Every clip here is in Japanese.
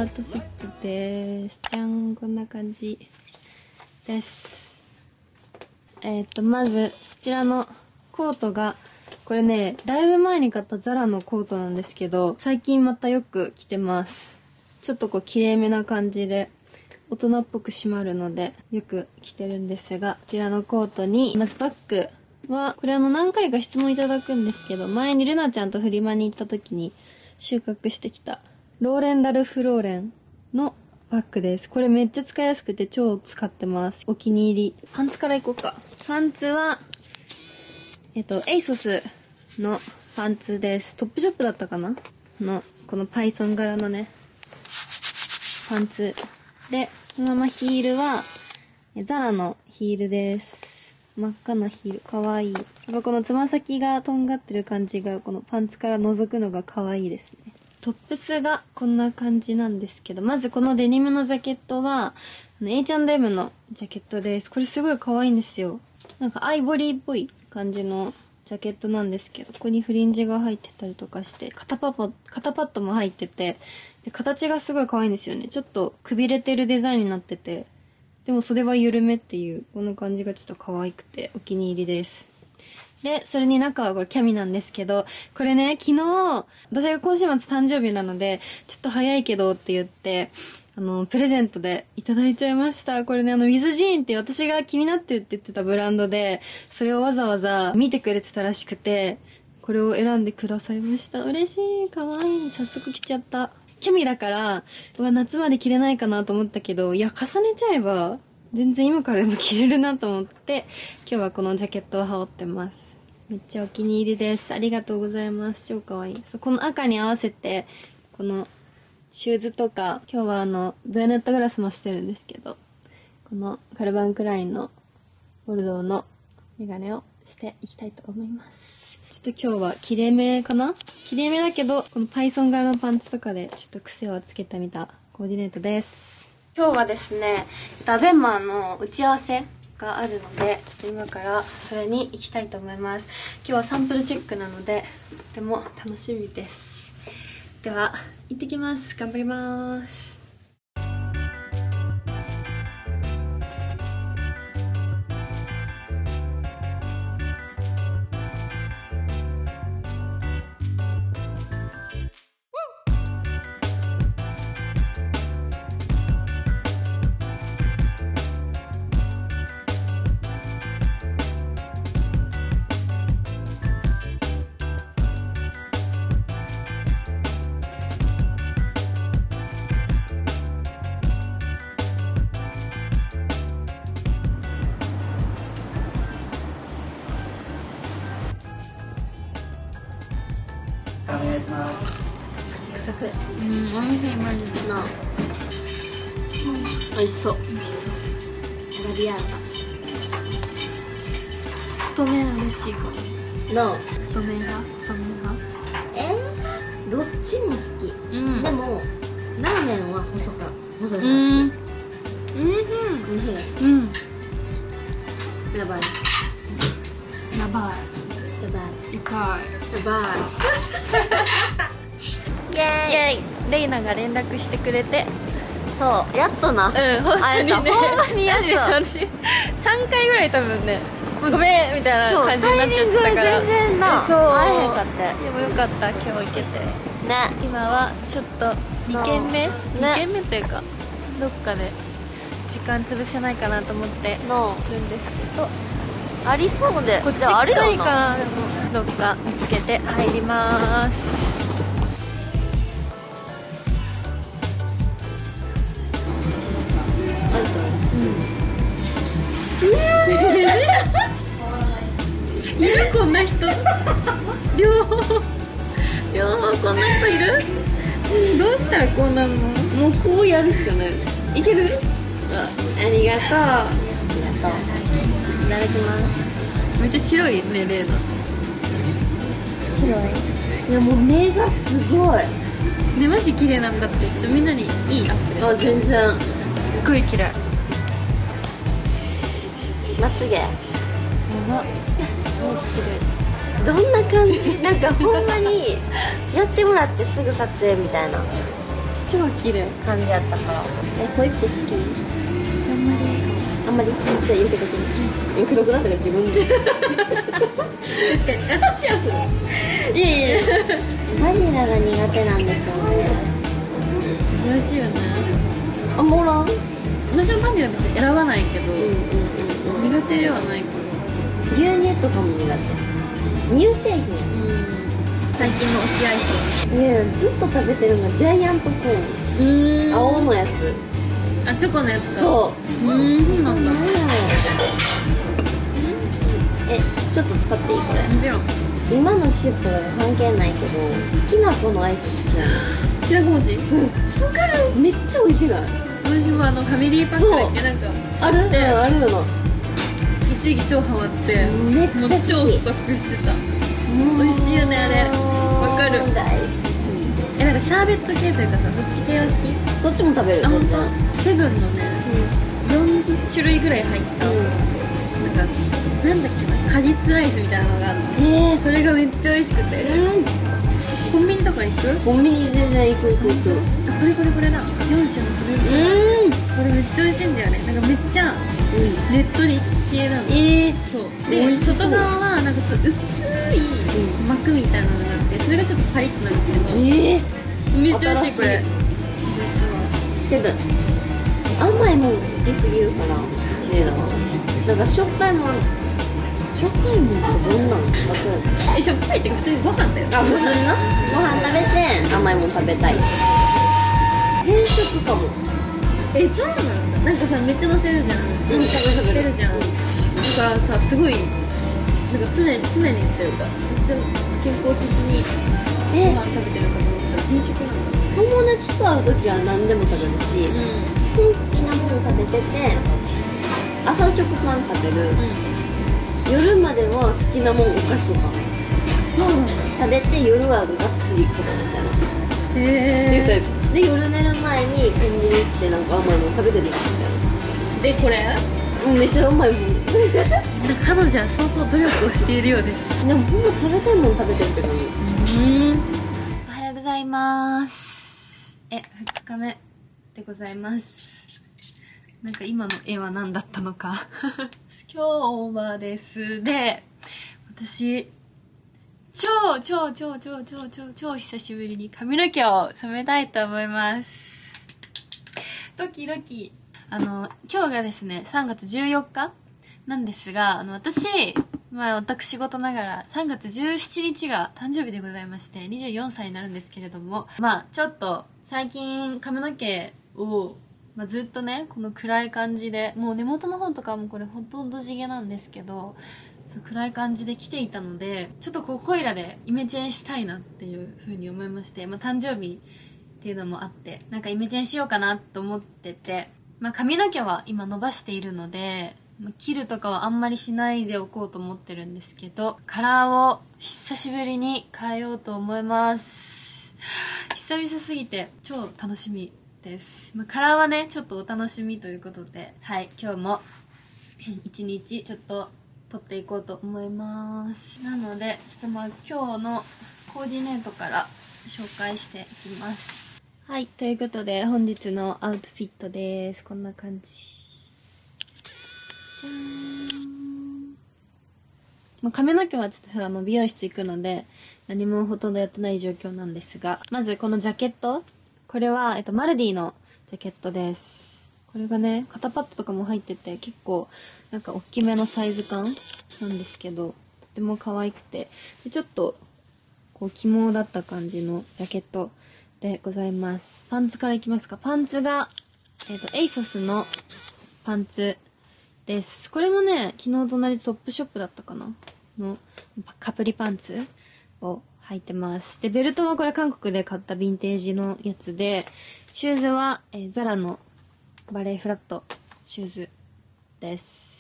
ウトフィットです。じゃん、こんな感じです。まずこちらのコートが、これねだいぶ前に買ったザラのコートなんですけど、最近またよく着てます。ちょっとこうきれいめな感じで大人っぽく締まるのでよく着てるんですが、こちらのコートにまずバッグは、これ何回か質問いただくんですけど、前にルナちゃんとフリマに行った時に収穫してきたローレン・ラルフ・ローレンのバッグです。これめっちゃ使いやすくて超使ってます。お気に入り。パンツからいこうか。パンツはエイソスのパンツです。トップショップだったかなのこのパイソン柄のねパンツで、このままヒールはザラのヒールです。真っ赤なヒール、かわいい。やっぱこのつま先がとんがってる感じがこのパンツから覗くのがかわいいですね。トップスがこんな感じなんですけど、まずこのデニムのジャケットはH&M のジャケットです。これすごいかわいいんですよ。なんかアイボリーっぽい感じのジャケットなんですけど、ここにフリンジが入ってたりとかして、肩パッドも入ってて、で形がすごい可愛いんですよね。ちょっとくびれてるデザインになってて、でも袖は緩めっていう、この感じがちょっと可愛くてお気に入りです。で、それに中はこれキャミなんですけど、これね、昨日、私が今週末誕生日なので、ちょっと早いけどって言って、プレゼントでいただいちゃいました。これね、ウィズジーンって私が気になってって言ってたブランドで、それをわざわざ見てくれてたらしくて、これを選んでくださいました。嬉しい。かわいい。早速着ちゃった。キャミだから、夏まで着れないかなと思ったけど、いや、重ねちゃえば、全然今からでも着れるなと思って、今日はこのジャケットを羽織ってます。めっちゃお気に入りです。ありがとうございます。超かわいい。そう、この赤に合わせて、この、シューズとか、今日はブエネットグラスもしてるんですけど、このカルバンクラインのボルドーのメガネをしていきたいと思います。ちょっと今日はきれいめかな？きれいめだけど、このパイソン柄のパンツとかでちょっと癖をつけてみたコーディネートです。今日はですね、アベンマーの打ち合わせがあるので、ちょっと今からそれに行きたいと思います。今日はサンプルチェックなので、とても楽しみです。では行ってきます。頑張ります。 お願いします。 サクサク。おいしい、マジでな。美味しそう。 アラビアータ。 太麺嬉しいかも。 の太麺派、細麺派。 どっちも好き。でもラーメンは細い方が好き。やばい。 やばい。 やばい。 いっぱい。 やばい。 イエーイ。レイナが連絡してくれて、 そうやっとな。 本当にね、 ほんまにやっと。 私3回ぐらい多分ね、ごめんみたいな感じになっちゃってたから、 全然なそう会えへんかって。 でもよかった、今日行けて。 ね、 今はちょっと2軒目、2軒目っていうかどっかで時間潰せないかなと思ってるんですけど、 ありそうで、 こっち近いかな。でもどっか見つけて入ります。いるこんな人。両方こんな人いる。どうしたらこうなるの。もうこうやるしかない。いける。ありがとう。 ありがとう。いただきます。 めっちゃ白いね、レイナ。 白い。いやもう目がすごい。 ね、マジ綺麗なんだって。ちょっとみんなにいいアップで。 あ、全然。 すっごい綺麗。 まつげ。 やば。マジ綺麗。 どんな感じ。なんかほんまにやってもらってすぐ撮影みたいな。 超超綺麗感じやったから。ホイップ好き？ 私あんまりあんまり？じゃあ避けとくね。避けとくなったから自分で。 確かに私はする。 いやいやバニラが苦手なんですよね。 珍しいよね。 あ、もらん？ 私もバニラ別に選ばないけど、苦手ではないから。 牛乳とかも苦手。乳製品。 最近の推しアイス。 ねえ、ずっと食べてるのがジャイアントコーン。青のやつ。 あ、チョコのやつか。 そう。 なんだ。 ちょっと使っていいこれ？ もちろん。 今の季節は関係ないけど、きな粉のアイス好きなの。 きなこ餅？ わかる。めっちゃ美味しいな。 私もファミリーパックだっけ、なんかあるの。 一時期超ハマって、 めっちゃ好き。 もう超ストックしてた。美味しいよねあれ。わかる。 大好き。 なんかシャーベット系というかさ、そっち系は好き？ そっちも食べる。 あ、ほんと？セブンのね、4種類ぐらい入ったなんかなんだっけな、果実アイスみたいなのがあるの。それがめっちゃ美味しくて。コンビニとか行く？ コンビニ全然行く。 これだ。4種のフルーツ。これめっちゃ美味しいんだよね。なんかめっちゃねっとり系なの。そうで、外側はなんか薄い膜みたいなのがあって、それがちょっとパリッとなるけど、めっちゃ美味しいこれ。 セブン甘いもん好きすぎるからね。だからしょっぱいもんってどんなん？ しょっぱいってか普通にご飯だよ。 あ、普通にな。ご飯食べて甘いもん食べたい。変色かも。 そうなんだ。なんかさ、めっちゃのせるじゃん。食べるじゃん。だからさ、すごいなんか常にっていうか、めっちゃ健康的にご飯食べてるかと思ったら変色なんだ。 友達と会う時は何でも食べるし、好きなもの食べてて、朝食パン食べる、夜までは好きなもんお菓子とかそうなんだ。 食べて、夜はがっつりとかみたいなっていうタイプで、夜寝る前にコンビニ行ってなんか甘いもの食べてるみたいな。 で、これめっちゃ甘いもん。 彼女は相当努力をしているようです。 でもほんま食べたいもの食べてるって感じ。 おはようございます。2日目でございます。なんか今の絵は何だったのか。今日はですね、私超久しぶりに髪の毛を染めたいと思います。ドキドキ。今日がですね、3月14日なんですが、私事ながら3月17日が誕生日でございまして、24歳になるんですけれども、ちょっと最近髪の毛を、ずっとね、この暗い感じで、もう根元の方とかもこれほとんど地毛なんですけど、暗い感じで来ていたので、ちょっとコイラでイメチェンしたいなっていう風に思いまして、誕生日っていうのもあって、なんかイメチェンしようかなと思ってて、髪の毛は今伸ばしているので、切るとかはあんまりしないでおこうと思ってるんですけど、カラーを久しぶりに変えようと思います。久々すぎて超楽しみです。カラーはね、ちょっとお楽しみということで、はい、今日も一日ちょっと撮っていこうと思います。なので、ちょっと今日のコーディネートから紹介していきます。はい、ということで本日のアウトフィットです。こんな感じ。じゃーん。髪の毛はちょっと美容室行くので何もほとんどやってない状況なんですが、まずこのジャケット、これはマルディのジャケットです。これがね、肩パッドとかも入ってて結構なんか大きめのサイズ感なんですけど、とても可愛くて、でちょっとこう起毛だった感じのジャケットでございます。パンツからいきますか。パンツがエイソスのパンツです。これもね、昨日と同じトップショップだったかなのカプリパンツを履いてます。で、ベルトはこれ韓国で買ったヴィンテージのやつで、シューズは、ザラのバレーフラットシューズです。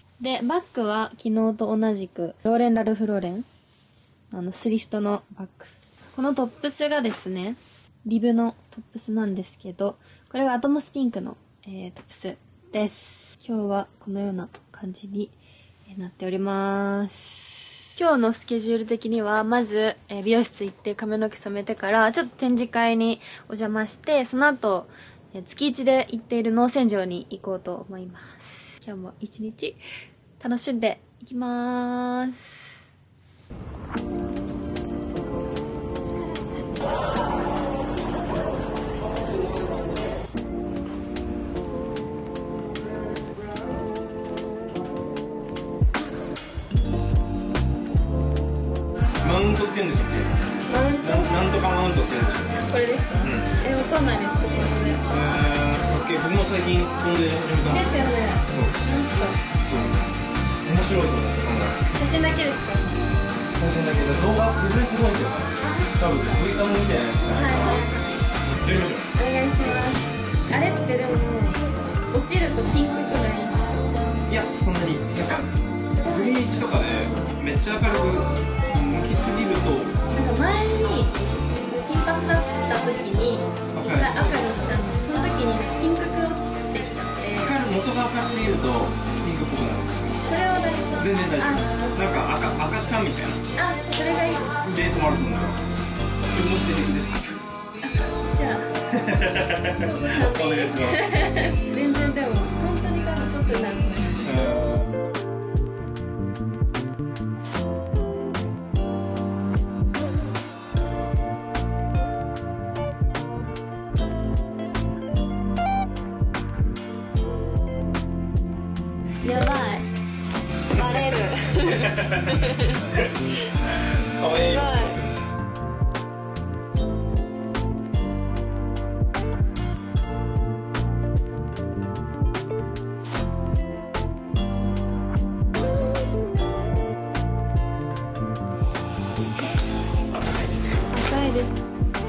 で、バッグは昨日と同じくローレン・ラルフ・ローレンスリフトのバッグ。このトップスがですね、リブのトップスなんですけど、これがアトモスピンクの、トップスです。今日はこのような感じになっております。 今日のスケジュール的にはまず、美容室行って髪の毛染めてからちょっと展示会にお邪魔して、その後、月1で行っている農船場に行こうと思います。今日も一日楽しんでいきまーす。 マウントって言うんでしたっけ？ マウント？ なんとかマウントって言うんでしたっけ？ これですか？わかんないです。この上。 僕も最近こので始めたんで。 ですよね。 そう。面白いと思って考え。 写真だけですか？ 写真だけど動画崩れすごいんですよね。多分 V カムみたいなやつじゃないですか。やりましょう。 お願いします。あれってでも落ちるとピンクくないんですか？ いや、そんなになんかブリーチとかでめっちゃ明るく向きすぎると、 なんか前に金髪だった時に一回赤にしたんです。その時にピンクが落ちてきちゃって、 元が明るすぎるとピンクっぽくなるんですよ。 これは大丈夫？ 全然大丈夫。なんか赤ちゃんみたいな。 あ、それがいいです。 デートもあると思う。それも素敵です。 じゃあ勝負さんでいいですか？全然でも本当に多分ショットになると思います。やばい、バレる。 かわいい。 赤いです。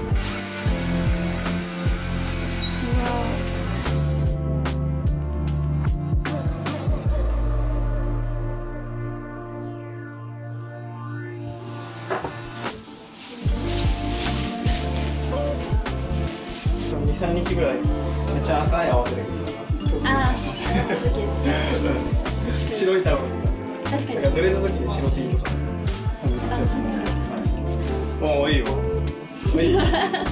2、3日ぐらいめっちゃ赤い泡出てくるから。 ああ、そうです。 白いタオルとか。 確かに。 濡れた時に白 T とか。もういいよ。いい。赤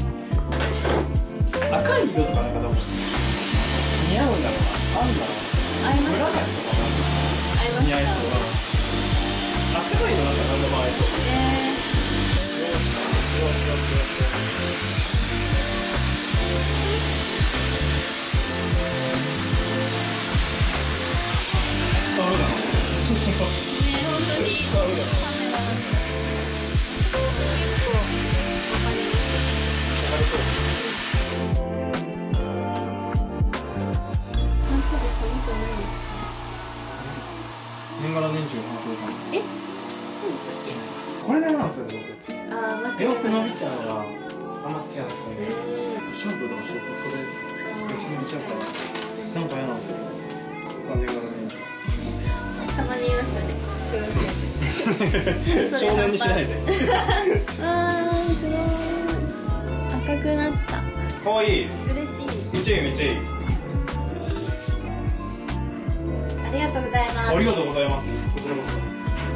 い色とかなんか多分似合うんだろうな。合うんだろうな。 合います。 紫とか合います。 似合いそうだな。赤いのなんか何でも合いそう。伝わるかな。 本当に。 伝わるかな。わかりそう。 半袖寒くないです。 年がら年中の半袖かな。 え、そうでしたっけ？ これだけなんですよね、僕。 ああ、待って洋服ください。 伸びちゃうのがあんま好きなんですね。シャンプーとかするとそれめちゃめちゃうからなんか嫌なんですよ。年がら年中。 たまに言いましたね。小学生。 少年にしないで。 わー、すごい。赤くなった。 かわいい。 嬉しい。 めっちゃいい、めっちゃいい。 ありがとうございます。 ありがとうございます。こちらこそ。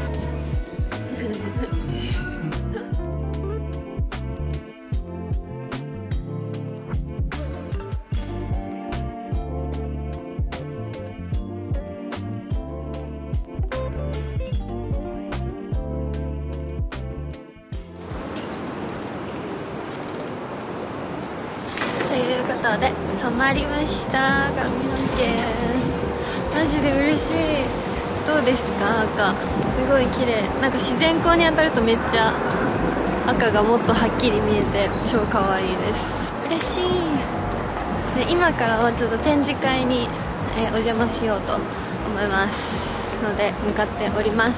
ということで染まりました。髪の毛マジで嬉しい。どうですか？赤すごい綺麗。なんか自然光に当たるとめっちゃ赤がもっとはっきり見えて超可愛いです。嬉しい。で今からはちょっと展示会に、お邪魔しようと思いますので向かっております。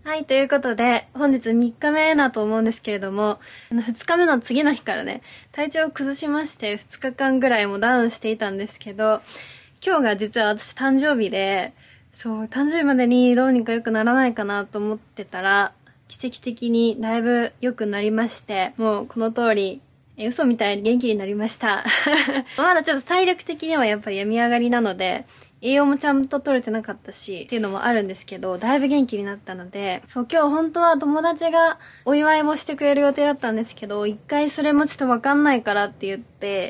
はい、ということで、本日3日目だと思うんですけれども、2日目の次の日からね、体調を崩しまして、2日間ぐらいもダウンしていたんですけど、今日が実は私誕生日で、そう、誕生日までにどうにか良くならないかなと思ってたら、奇跡的にだいぶ良くなりまして、もうこの通り、嘘みたいに元気になりました。まだちょっと体力的にはやっぱり病み上がりなので、栄養もちゃんと取れてなかったし、っていうのもあるんですけど、だいぶ元気になったので、そう、今日本当は友達がお祝いもしてくれる予定だったんですけど、一回それもちょっとわかんないからって言って、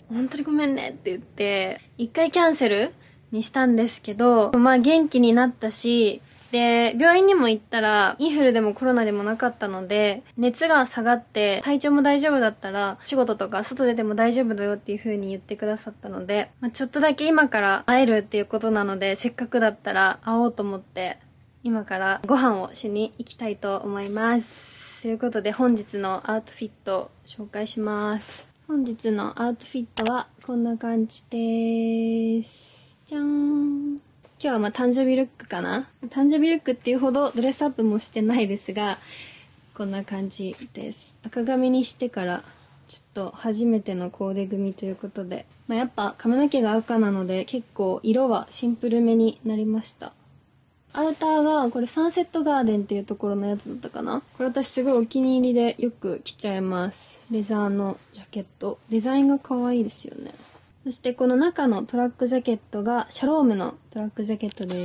本当にごめんねって言って、一回キャンセルにしたんですけど、まあ元気になったし、で、病院にも行ったら、インフルでもコロナでもなかったので、熱が下がって、体調も大丈夫だったら、仕事とか外出ても大丈夫だよっていう風に言ってくださったので、まあ、ちょっとだけ今から会えるっていうことなので、せっかくだったら会おうと思って、今からご飯をしに行きたいと思います。ということで、本日のアウトフィットを紹介します。本日のアウトフィットはこんな感じです。じゃーん。今日はまあ誕生日ルックかな。誕生日ルックっていうほどドレスアップもしてないですが、こんな感じです。赤髪にしてからちょっと初めてのコーデ組ということで、まあ、やっぱ髪の毛が赤なので結構色はシンプルめになりました。アウターがこれサンセットガーデンっていうところのやつだったかな。これ私すごいお気に入りでよく着ちゃいます。レザーのジャケット。デザインが可愛いですよね。そしてこの中のトラックジャケットがシャロームのトラックジャケットです。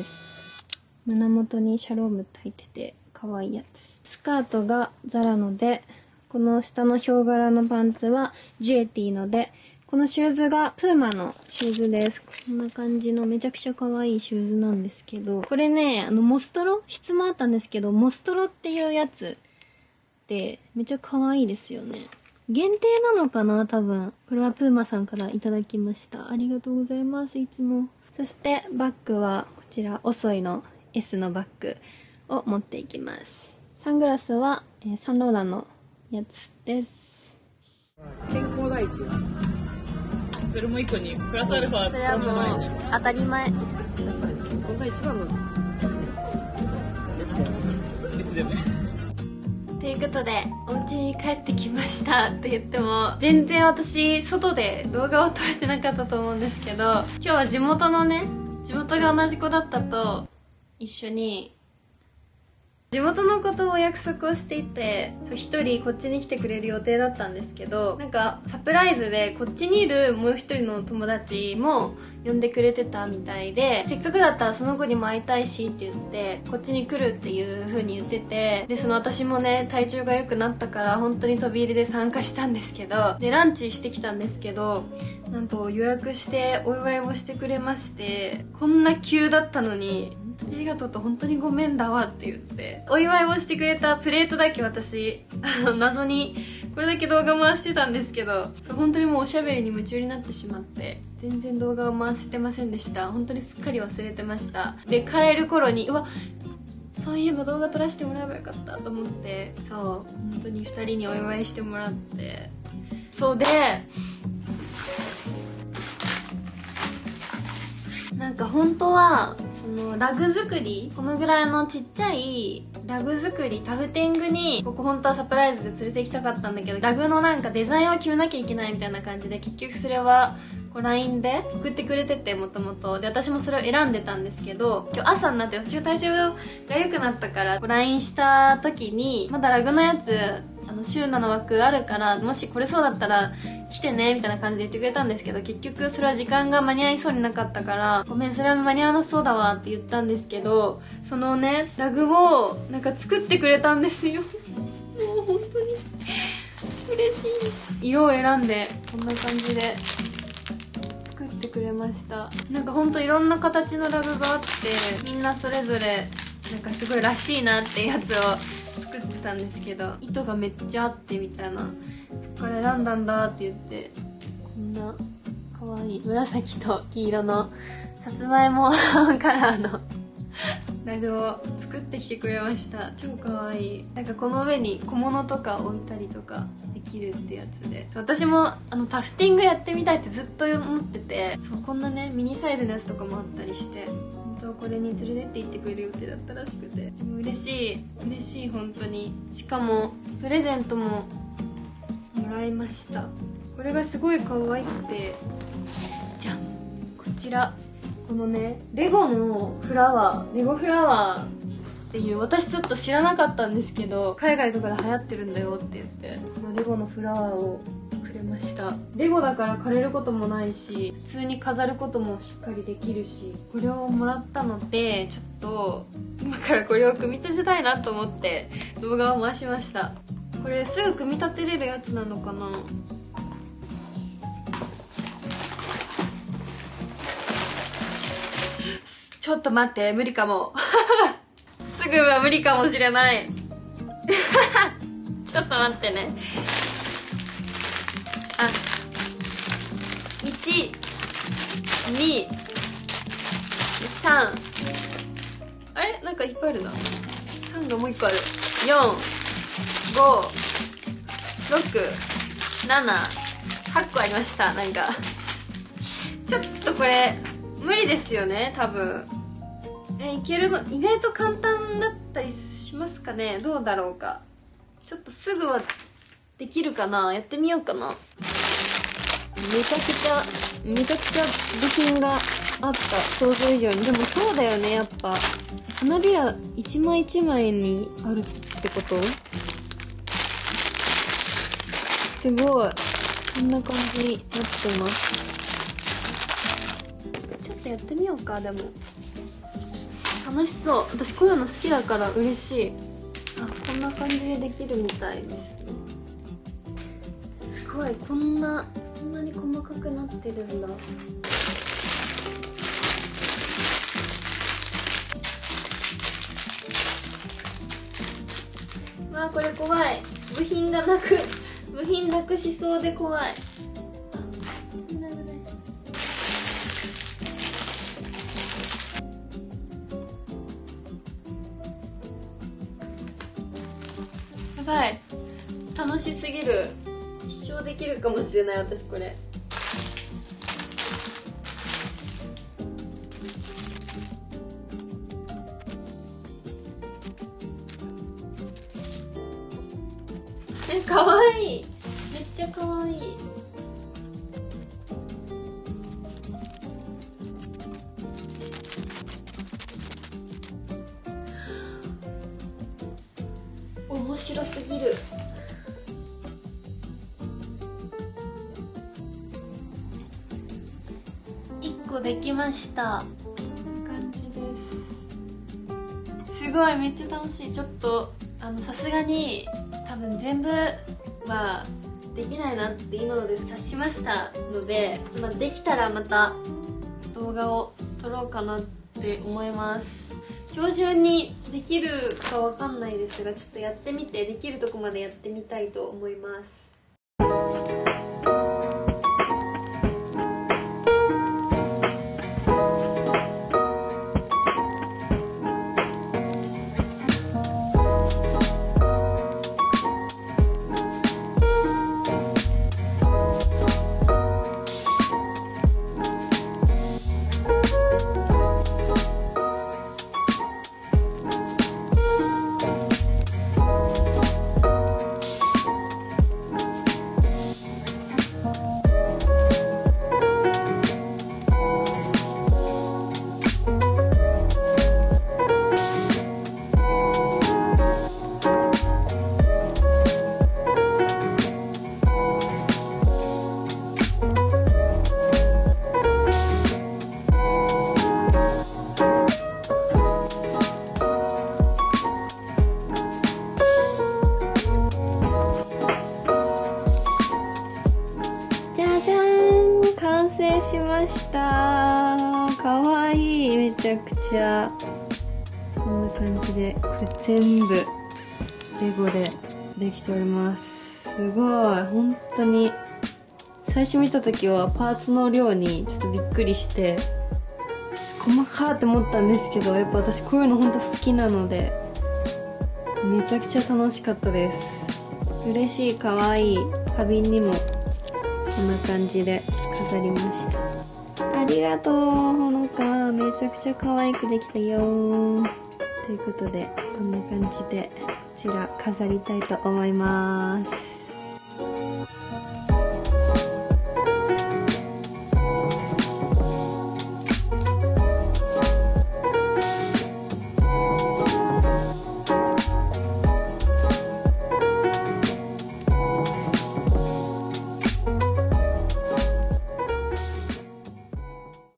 胸元にシャロームって入ってて可愛いやつ。スカートがザラので、この下のヒョウ柄のパンツはジュエティので、このシューズがプーマのシューズです。こんな感じのめちゃくちゃ可愛いシューズなんですけど、これね、モストロ質もあったんですけど、モストロっていうやつでめっちゃ可愛いですよね。限定なのかな多分。これはプーマさんからいただきました。ありがとうございます、いつも。そしてバッグはこちら、オソイの S のバッグを持っていきます。サングラスは、サンローランのやつです。 健康第一。 それも一個にプラスアルファ。 それはもう当たり前。 確かに健康が一番の別だよね。 ということで、お家に帰ってきましたって言っても、全然私、外で動画を撮れてなかったと思うんですけど、今日は地元が同じ子だったと一緒に、地元の子とお約束をしていて、一人こっちに来てくれる予定だったんですけど、なんかサプライズでこっちにいるもう一人の友達も呼んでくれてたみたいで、せっかくだったらその子にも会いたいしって言ってこっちに来るっていう風に言ってて、で私もね体調が良くなったから本当に飛び入りで参加したんですけど、でランチしてきたんですけど、なんと予約してお祝いをしてくれまして、こんな急だったのに本当にありがとうと本当にごめんだわって言って、お祝いをしてくれたプレートだけ私謎にこれだけ動画回してたんですけど、本当にもうおしゃべりに夢中になってしまって全然動画を回せてませんでした。本当にすっかり忘れてました。で帰る頃にそういえば動画撮らせてもらえばよかったと思って、本当に2人にお祝いしてもらって、そうでなんか本当はラグ作り、このぐらいのちっちゃいラグ作り、タフティングにここ本当はサプライズで連れて行きたかったんだけど、ラグのなんかデザインを決めなきゃいけないみたいな感じで、結局それはLINE で送ってくれてて、もともとで私もそれを選んでたんですけど、今日朝になって私が体調が良くなったから LINE した時に、まだラグのやつ週7枠あるからもしこれそうだったら来てねみたいな感じで言ってくれたんですけど、結局それは時間が間に合いそうになかったから、ごめんそれは間に合わなそうだわって言ったんですけど、そのねラグをなんか作ってくれたんですよ。もう本当に嬉しい。色を選んでこんな感じで作ってくれました。なんかほんといろんな形のラグがあって、みんなそれぞれなんかすごいらしいなってやつを作ってたんですけど、糸がめっちゃあってみたいな、そっから選んだんだって言って、こんな可愛い紫と黄色のさつまいもカラーのラグを作ってきてくれました。超可愛い。なんかこの上に小物とか置いたりとかできるってやつで、私もタフティングやってみたいってずっと思ってて、こんなねミニサイズのやつとかもあったりして、本当これに連れてって行ってくれる予定だったらしくて、嬉しい本当に。しかもプレゼントももらいました。これがすごい可愛くて、じゃん、こちら、このねレゴのフラワー、レゴフラワーっていう、私ちょっと知らなかったんですけど、海外とかで流行ってるんだよって言って、このレゴのフラワーをくれました。レゴだから枯れることもないし、普通に飾ることもしっかりできるし、これをもらったので、ちょっと今からこれを組み立てたいなと思って動画を回しました。これすぐ組み立てれるやつなのかな。ちょっと待って、無理かもすぐは無理かもしれないちょっと待ってね。あ、1、2、3、あれなんかいっぱいあるな。3がもう1個ある。4、5、6、7、8個ありました。なんかちょっとこれ無理ですよね多分。いけるの意外と簡単だったりしますかね。どうだろうか。ちょっとすぐはできるかな。やってみようかな。めちゃくちゃ部品があった、想像以上に。でもそうだよね、やっぱ花びら一枚一枚にあるってこと。すごい、こんな感じになってます。ちょっとやってみようか。でも楽しそう。私こういうの好きだから嬉しい。あ、こんな感じでできるみたいですね。すごい、こんなに細かくなってるんだ。わあ、これ怖い。部品なくしそうで怖い。やばい、楽しすぎる。一生できるかもしれない、私これ。かわいい、めっちゃかわいい。面白すぎる。1個できました。こんな感じです。すごい、めっちゃ楽しい。ちょっとさすがに多分全部はできないなって今ので察しましたので、できたらまた動画を撮ろうかなって思います。今日中にできるかわかんないですが、ちょっとやってみて、できるとこまでやってみたいと思います。しました。かわいい、めちゃくちゃ。こんな感じで、これ全部レゴでできております。すごい、本当に最初見た時はパーツの量にちょっとびっくりして細かって思ったんですけど、やっぱ私こういうの本当好きなのでめちゃくちゃ楽しかったです。嬉しい、かわいい。花瓶にもこんな感じで飾りました。ありがとう、ほのか。めちゃくちゃ可愛くできたよ。ということで、こんな感じで、こちら飾りたいと思います。